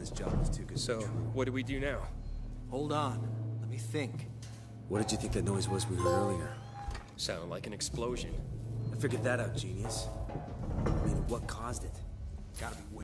this job is too good to So, be true. what do we do now? Hold on. Let me think. What did you think that noise was we heard earlier? Sounded like an explosion. I figured that out, genius. I mean, what caused it? Gotta be